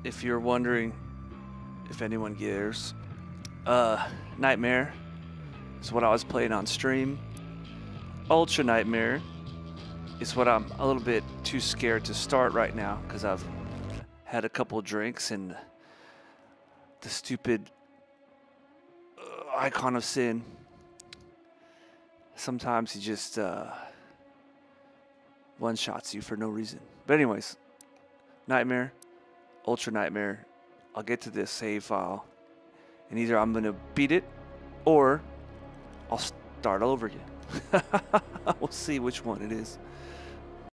if you're wondering if anyone cares, Nightmare is what I was playing on stream. Ultra Nightmare is what I'm a little bit too scared to start right now because I've had a couple drinks and the stupid icon of sin. Sometimes he just one-shots you for no reason. But anyways, Nightmare, Ultra Nightmare. I'll get to this save file, and either I'm going to beat it or I'll start all over again. We'll see which one it is.